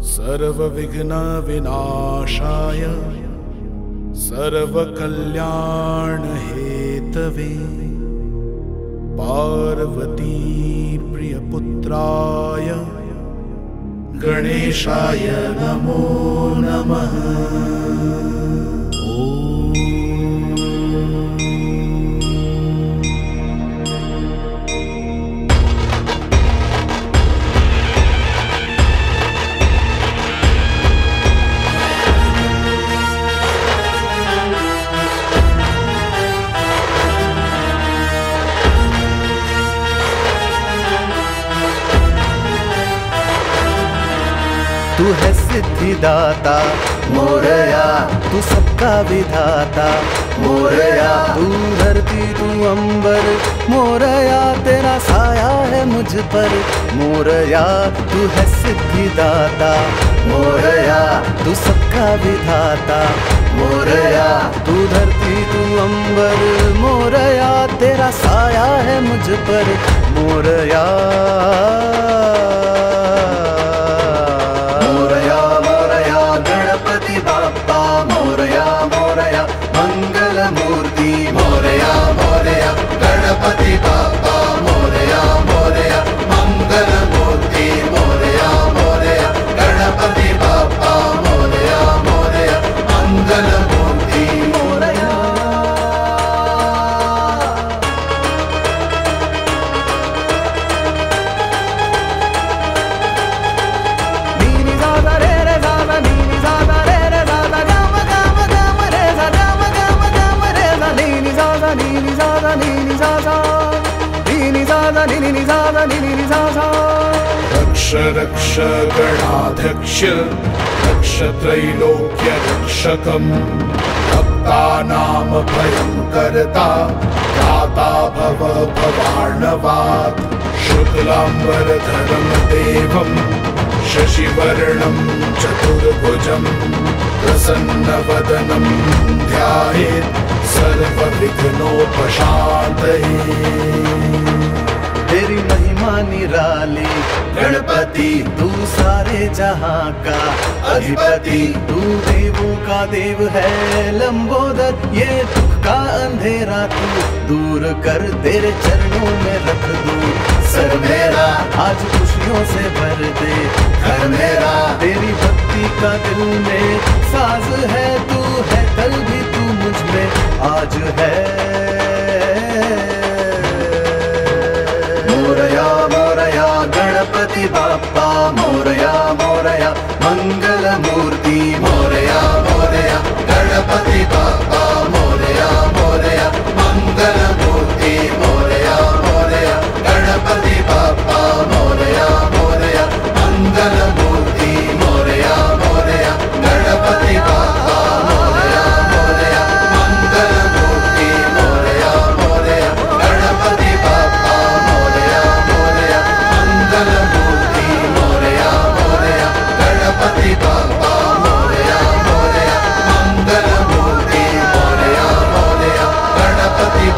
सर्वविघ्न विनाशाय सर्वकल्याण हेतवे पार्वती प्रियपुत्राय गणेशाय नमो नमः। तू है सिद्धिदाता मोरया, तू सबका विधाता मोरया, तू धरती तू अंबर मोरया, तेरा साया है मुझ पर मोरया। तू है सिद्धिदाता मोरया, तू सबका विधाता मोरया, तू धरती तू अंबर मोरया, तेरा साया है मुझ पर मोरया। मंगल मूर्ति मोरया मोरया, गणपति बाप्पा मोरया मोरया, मंगल मूर्ति मोरया मोरया, गणपति बाप्पा मोरया मोरया, मंगल मूर्ति मोरया। नीनी दादा रे रे दादा, नीनी दादा रे रे दादा, गाम गाम गाम रे दादा, नीनी दादा नीनी दादा नीनी दादा, नीनी दादा नीनी दादा नीनी दादा। रक्ष रक्ष गणाध्यक्ष रक्ष त्रैलोक्य रक्षकम्, भक्तानां भयंकरता दाता भव भवार्णवात्। शुक्लांबरधरं देवं शशिवर्णं चतुर्भुजं, प्रसन्नवदनं ध्यायेत् सर्वविघ्नोपशान्तये। तेरी महिमा निराली गणपति, तू सारे जहां का अधिपति, तू देवों का देव है लंबोदर, ये दुख का अंधेरा तू दूर कर, तेरे चरणों में रख दूं सर मेरा, आज खुशियों से भर दे घर मेरा। तेरी भक्ति का दिल में साज है, तू है कल भी तू मुझ में आज है।